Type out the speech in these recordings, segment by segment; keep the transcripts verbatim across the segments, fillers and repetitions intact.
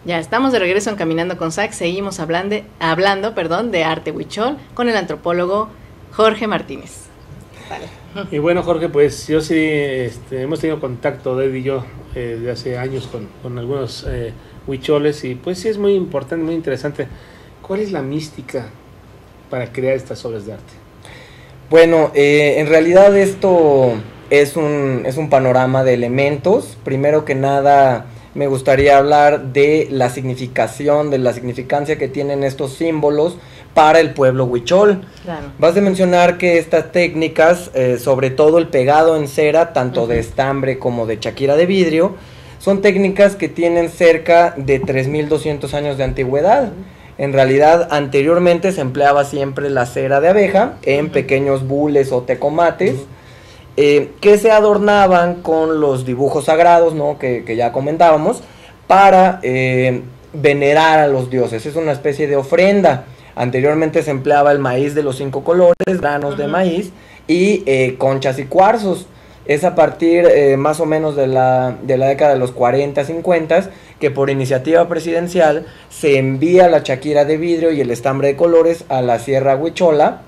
Ya estamos de regreso en Caminando con Zack. Seguimos hablando, hablando perdón, de arte huichol con el antropólogo Jorge Martínez. Vale. Y bueno, Jorge, pues yo sí, este, hemos tenido contacto, Ed y yo, eh, de hace años con, con algunos eh, huicholes, y pues sí es muy importante, muy interesante. ¿Cuál es la mística para crear estas obras de arte? Bueno, eh, en realidad esto es un, es un panorama de elementos. Primero que nada, me gustaría hablar de la significación, de la significancia que tienen estos símbolos para el pueblo huichol. Claro. Vas a mencionar que estas técnicas, eh, sobre todo el pegado en cera, tanto uh-huh. de estambre como de chaquira de vidrio, son técnicas que tienen cerca de tres mil doscientos años de antigüedad. Uh-huh. En realidad, anteriormente se empleaba siempre la cera de abeja en uh-huh. pequeños bules o tecomates, uh-huh. eh, que se adornaban con los dibujos sagrados, ¿no? que, que ya comentábamos, para eh, venerar a los dioses. Es una especie de ofrenda. Anteriormente se empleaba el maíz de los cinco colores, granos uh-huh. de maíz y eh, conchas y cuarzos. Es a partir eh, más o menos de la, de la década de los cuarenta, cincuenta, que por iniciativa presidencial se envía la chaquira de vidrio y el estambre de colores a la Sierra Huichola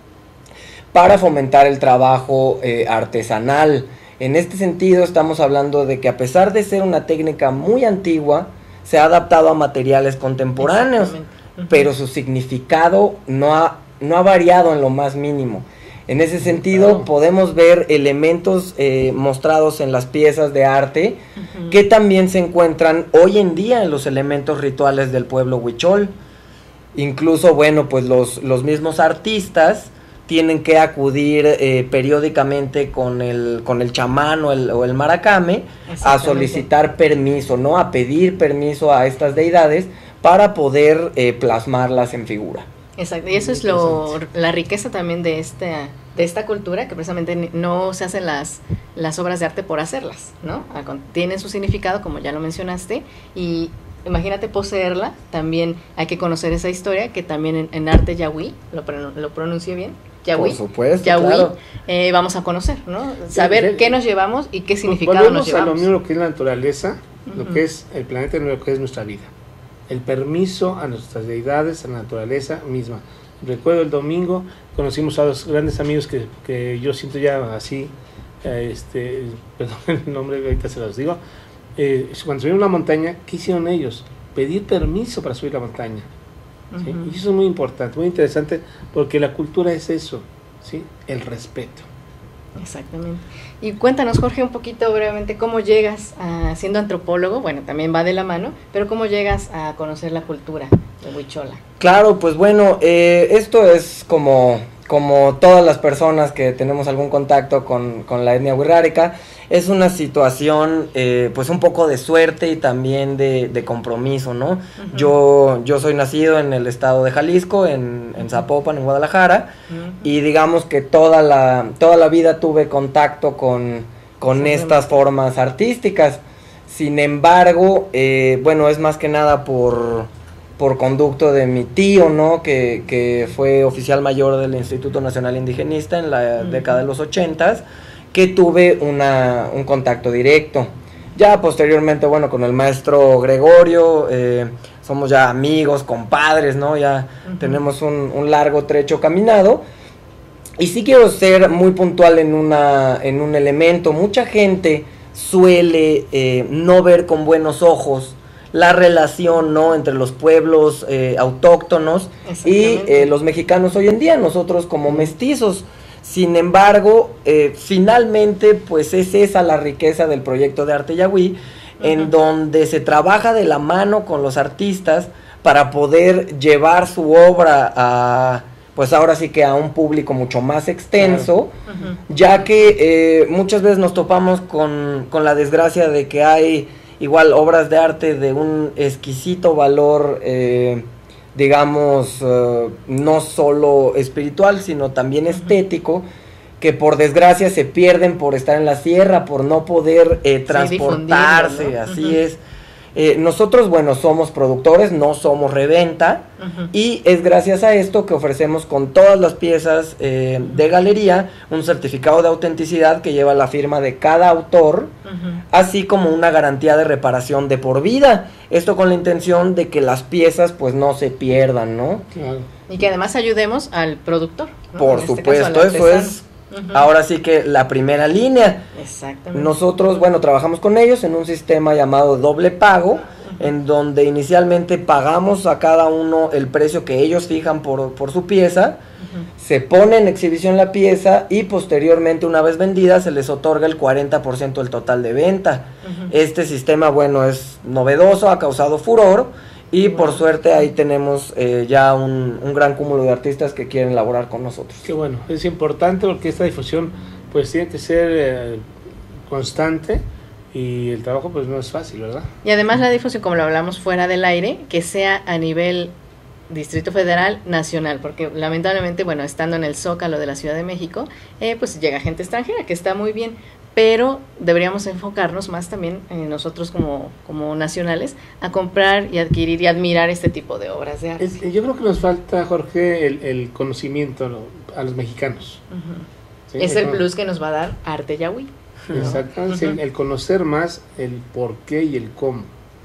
para fomentar el trabajo eh, artesanal. En este sentido estamos hablando de que a pesar de ser una técnica muy antigua, se ha adaptado a materiales contemporáneos, uh-huh. pero su significado no ha, no ha variado en lo más mínimo. En ese sentido, oh. podemos ver elementos eh, mostrados en las piezas de arte uh-huh. que también se encuentran hoy en día en los elementos rituales del pueblo huichol. Incluso, bueno, pues los, los mismos artistas tienen que acudir eh, periódicamente con el, con el chamán o el, o el maracame a solicitar permiso, ¿no? A pedir permiso a estas deidades para poder eh, plasmarlas en figura. Exacto, y eso es lo, la riqueza también de esta, de esta cultura, que precisamente no se hacen las, las obras de arte por hacerlas, ¿no? Tienen su significado, como ya lo mencionaste, y imagínate poseerla, también hay que conocer esa historia, que también en, en arte yahui, lo, lo pronuncié bien, yahui, por supuesto, yahui, claro. eh, vamos a conocer, ¿no? Saber sí, qué nos llevamos y qué significado volvemos nos llevamos. A lo mismo, lo que es la naturaleza, uh-huh. lo que es el planeta y lo que es nuestra vida. El permiso a nuestras deidades, a la naturaleza misma. Recuerdo el domingo, conocimos a dos grandes amigos que, que yo siento ya así, eh, este, perdón el nombre, ahorita se los digo, eh, cuando subieron la montaña, ¿qué hicieron ellos? Pedir permiso para subir la montaña. ¿sí? Uh-huh. Y eso es muy importante, muy interesante, porque la cultura es eso, ¿sí? El respeto. Exactamente. Y cuéntanos, Jorge, un poquito brevemente cómo llegas a, siendo antropólogo, bueno, también va de la mano, pero cómo llegas a conocer la cultura de huichola. Claro, pues bueno, eh, esto es como, como todas las personas que tenemos algún contacto con, con la etnia wixárika, es una situación eh, pues un poco de suerte y también de, de compromiso, ¿no? Uh-huh. Yo, yo soy nacido en el estado de Jalisco, en, en Zapopan, en Guadalajara, uh-huh. y digamos que toda la, toda la vida tuve contacto con, con sí, estas sí. formas artísticas. Sin embargo, eh, bueno, es más que nada por, por conducto de mi tío, ¿no? Que, que fue oficial mayor del Instituto Nacional Indigenista en la uh-huh. década de los ochentas, que tuve una, un contacto directo. Ya posteriormente, bueno, con el maestro Gregorio, eh, somos ya amigos, compadres, ¿no? Ya uh-huh. tenemos un, un largo trecho caminado. Y sí quiero ser muy puntual en, una, en un elemento. Mucha gente suele eh, no ver con buenos ojos la relación, ¿no? Entre los pueblos eh, autóctonos y eh, los mexicanos hoy en día, nosotros como mestizos. Sin embargo, eh, finalmente, pues es esa la riqueza del proyecto de arte yahui, uh-huh. en donde se trabaja de la mano con los artistas para poder llevar su obra a, pues ahora sí que a un público mucho más extenso, uh-huh. ya que eh, muchas veces nos topamos con, con la desgracia de que hay igual obras de arte de un exquisito valor, eh, digamos, uh, no solo espiritual, sino también uh-huh. estético, que por desgracia se pierden por estar en la sierra, por no poder eh, transportarse, sí, ¿no? Así uh-huh. es. Eh, nosotros, bueno, somos productores, no somos reventa, uh-huh. y es gracias a esto que ofrecemos con todas las piezas eh, uh-huh. de galería un certificado de autenticidad que lleva la firma de cada autor, uh-huh. así como una garantía de reparación de por vida. Esto con la intención de que las piezas pues no se pierdan, ¿no? Claro. Y que además ayudemos al productor, ¿no? Por en supuesto, este caso, eso es... Uh-huh. Ahora sí que la primera línea. Exactamente. Nosotros, bueno, trabajamos con ellos en un sistema llamado doble pago, uh-huh. en donde inicialmente pagamos a cada uno el precio que ellos fijan por, por su pieza, uh-huh. se pone en exhibición la pieza y posteriormente, una vez vendida, se les otorga el cuarenta por ciento del total de venta. Uh-huh. Este sistema, bueno, es novedoso, ha causado furor. Y por suerte ahí tenemos eh, ya un, un gran cúmulo de artistas que quieren laborar con nosotros. Qué bueno, es importante porque esta difusión pues tiene que ser eh, constante y el trabajo pues no es fácil, ¿verdad? Y además la difusión, como lo hablamos fuera del aire, que sea a nivel Distrito Federal, nacional, porque lamentablemente, bueno, estando en el Zócalo de la Ciudad de México, eh, pues llega gente extranjera, que está muy bien, pero deberíamos enfocarnos más también en nosotros como, como nacionales a comprar y adquirir y admirar este tipo de obras de arte. Es, yo creo que nos falta, Jorge, el, el conocimiento ¿no? a los mexicanos. Uh-huh. ¿Sí? Es el, el plus que nos va a dar Arte Yagüí. Exactamente, uh-huh. el, el conocer más el por qué y el cómo.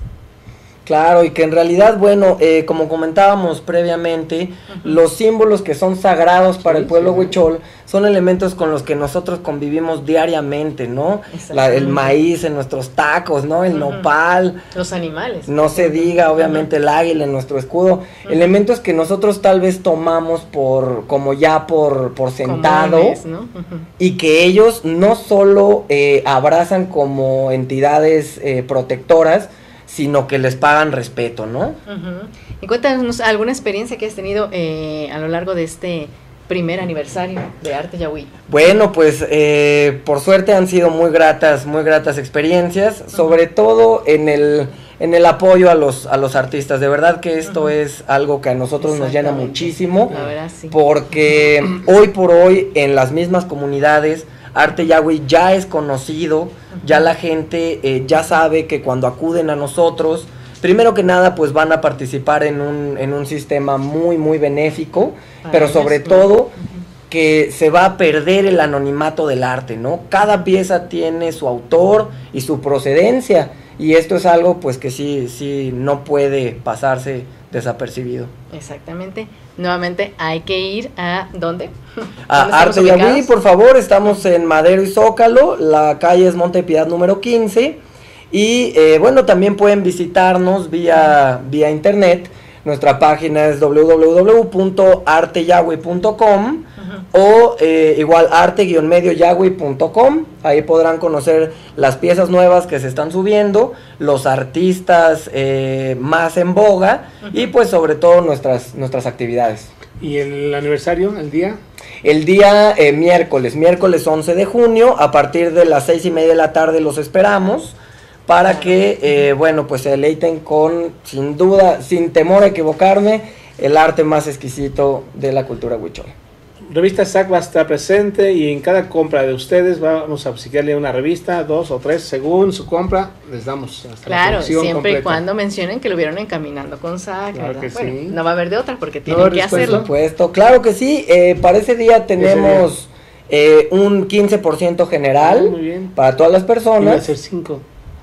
Claro, y que en realidad, bueno, eh, como comentábamos previamente, uh-huh. los símbolos que son sagrados para sí, el pueblo sí, huichol son elementos con los que nosotros convivimos diariamente, ¿no? La, el maíz en nuestros tacos, ¿no? El uh-huh. nopal. Los animales. No se diga, obviamente, uh-huh. el águila en nuestro escudo. Uh-huh. Elementos que nosotros tal vez tomamos por como ya por, por sentado. Comunes, ¿no? Uh-huh. Y que ellos no solo eh, abrazan como entidades eh, protectoras, sino que les pagan respeto, ¿no? Uh-huh. Y cuéntanos alguna experiencia que has tenido eh, a lo largo de este primer aniversario de Arte Yagüí. Bueno, pues eh, por suerte han sido muy gratas, muy gratas experiencias, uh-huh. sobre todo en el en el apoyo a los a los artistas. De verdad que esto uh-huh. es algo que a nosotros nos llena muchísimo, la verdad, sí. porque hoy por hoy en las mismas comunidades Arte Yagüí ya es conocido, ya la gente eh, ya sabe que cuando acuden a nosotros, primero que nada pues van a participar en un, en un sistema muy muy benéfico, para pero sobre ellos, todo uh-huh. que se va a perder el anonimato del arte, ¿no? Cada pieza tiene su autor y su procedencia, y esto es algo pues que sí, sí no puede pasarse desapercibido. Exactamente. Nuevamente hay que ir a ¿dónde? A Arte Yagüí, por favor. Estamos en Madero y Zócalo, la calle es Monte Piedad número quince, y eh, bueno, también pueden visitarnos vía vía internet. Nuestra página es doble u doble u doble u punto arte yagüí punto com uh-huh. o eh, igual arte guion medio yagüí punto com. Ahí podrán conocer las piezas nuevas que se están subiendo, los artistas eh, más en boga uh-huh. y pues sobre todo nuestras, nuestras actividades. ¿Y el aniversario, el día? El día eh, miércoles, miércoles once de junio, a partir de las seis y media de la tarde los esperamos. Para que, eh, bueno, pues se deleiten con, sin duda, sin temor a equivocarme, el arte más exquisito de la cultura huichol. Revista S A C va a estar presente y en cada compra de ustedes vamos a obsequiarle una revista, dos o tres, según su compra, les damos hasta claro, la colección siempre completa. Y cuando mencionen que lo vieron encaminando con S A C, claro que bueno, sí. No va a haber de otra porque tienen no, que hacerlo. Por supuesto, claro que sí, eh, para ese día tenemos ese día. Eh, un quince por ciento general muy bien. Para todas las personas. Iba a ser cinco.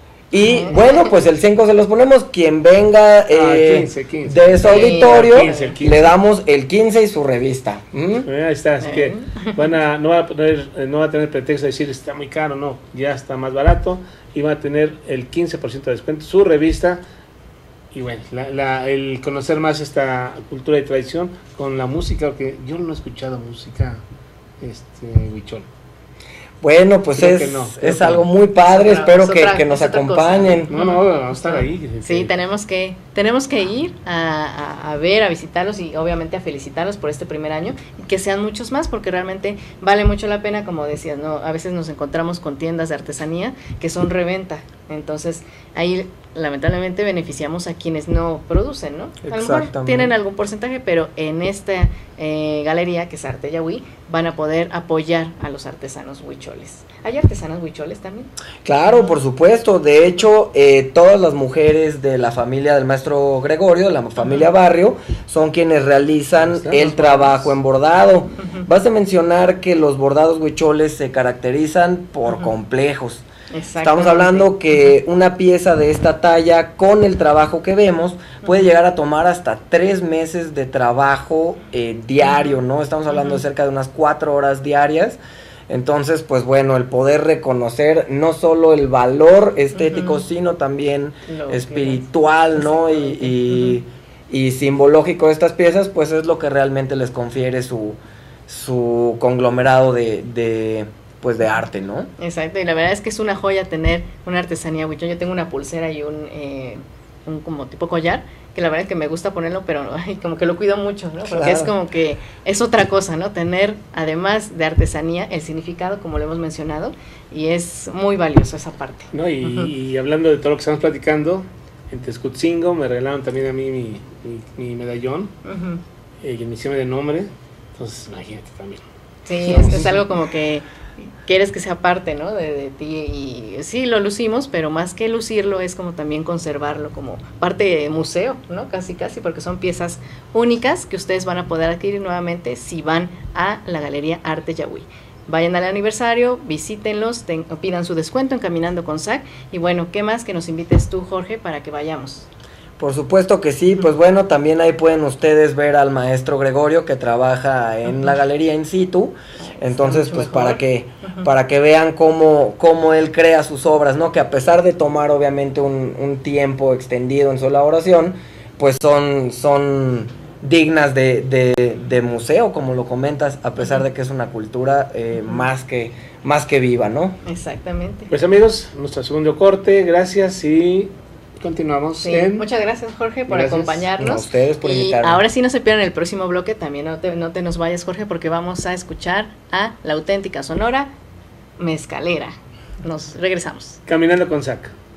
Y bueno, pues el cinco se los ponemos, quien venga eh, ah, quince, quince. de su auditorio, sí, quince, quince. Le damos el quince y su revista. ¿Mm? Ahí está, así que van a, no, va a poner, no va a tener pretexto de decir está muy caro, no, ya está más barato y va a tener el quince por ciento de descuento, su revista. Y bueno, la, la, el conocer más esta cultura y tradición con la música, porque yo no he escuchado música este, huichol. Bueno, pues creo es, no, es algo muy padre, otra, espero que, otra, que nos acompañen. Cosa. No, no, vamos a estar ahí. Sí, sí, tenemos que tenemos que ir a, a, a ver, a visitarlos y obviamente a felicitarlos por este primer año y que sean muchos más porque realmente vale mucho la pena, como decías, ¿no? A veces nos encontramos con tiendas de artesanía que son reventa, entonces ahí lamentablemente beneficiamos a quienes no producen, ¿no? A lo mejor tienen algún porcentaje, pero en esta eh, galería, que es Arte Yahui, van a poder apoyar a los artesanos huicholes. ¿Hay artesanos huicholes también? Claro, por supuesto. De hecho, eh, todas las mujeres de la familia del maestro Gregorio, de la familia uh-huh. Barrio, son quienes realizan el trabajo en bordado. Uh-huh. Vas a mencionar que los bordados huicholes se caracterizan por uh-huh. complejos. Estamos hablando que una pieza de esta talla con el trabajo que vemos puede llegar a tomar hasta tres meses de trabajo eh, diario, ¿no? Estamos hablando uh-huh. de cerca de unas cuatro horas diarias. Entonces, pues bueno, el poder reconocer no solo el valor estético, uh-huh. sino también lo espiritual, ¿no? Y, y, uh-huh. y simbológico de estas piezas, pues es lo que realmente les confiere su, su conglomerado de... de pues de arte, ¿no? Exacto, y la verdad es que es una joya tener una artesanía huichol. Yo tengo una pulsera y un, eh, un como tipo collar, que la verdad es que me gusta ponerlo, pero ay, como que lo cuido mucho, ¿no? Porque claro. es como que es otra cosa, ¿no? Tener, además de artesanía, el significado, como lo hemos mencionado, y es muy valioso esa parte. No, y, uh-huh. y hablando de todo lo que estamos platicando, en Texcotzingo me regalaron también a mí mi, mi, mi medallón, uh-huh. eh, y mi hicieron de nombre, entonces imagínate también. Sí, es, es algo como que quieres que sea parte, ¿no? De, de ti, y sí, lo lucimos, pero más que lucirlo es como también conservarlo como parte de museo, ¿no? Casi, casi, porque son piezas únicas que ustedes van a poder adquirir nuevamente si van a la Galería Arte Yahui. Vayan al aniversario, visítenlos, ten, pidan su descuento en Caminando con Zach, y bueno, ¿qué más que nos invites tú, Jorge, para que vayamos? Por supuesto que sí, pues bueno, también ahí pueden ustedes ver al maestro Gregorio que trabaja en uh-huh. la galería in situ, entonces pues mejor. para que uh-huh. para que vean cómo, cómo él crea sus obras, ¿no? Que a pesar de tomar obviamente un, un tiempo extendido en su elaboración, pues son, son dignas de, de, de museo, como lo comentas, a pesar uh-huh. de que es una cultura eh, uh-huh. más que más que viva, ¿no? Exactamente. Pues amigos, nuestro segundo corte, gracias y... continuamos. Sí, en... Muchas gracias, Jorge, por gracias acompañarnos. A ustedes por y invitarme. Ahora sí no se pierdan el próximo bloque, también no te, no te nos vayas, Jorge, porque vamos a escuchar a la auténtica Sonora Mezcalera. Nos regresamos. Caminando con Zach.